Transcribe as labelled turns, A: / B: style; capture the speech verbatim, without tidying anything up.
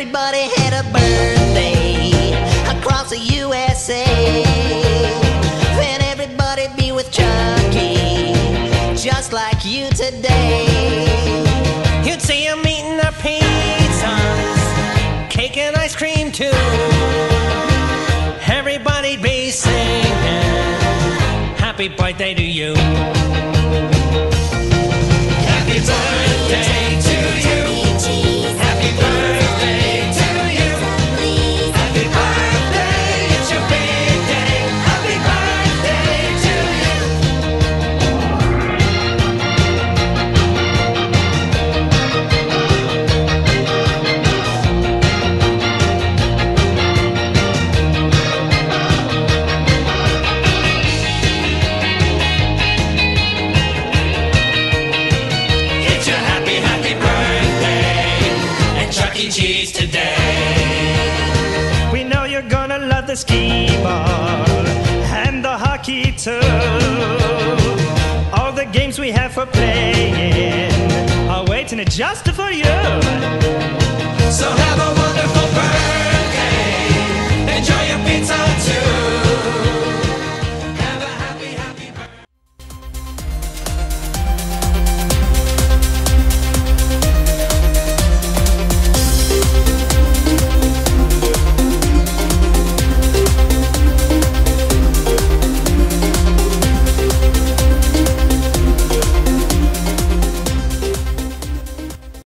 A: everybody had a birthday across the U S A. Then everybody'd be with Chucky, just like you today.
B: You'd see them eating their pizzas, cake and ice cream too. Everybody'd be singing happy birthday to you. Happy birthday to you. Happy birthday to you. Happy birthday, it's your big day. Happy birthday to you. It's your happy, happy birthday and Chuck E. Cheese today. We know you're gonna love the skee ball and the hockey too. All the games we have for playing are waiting just for you. So have a wonderful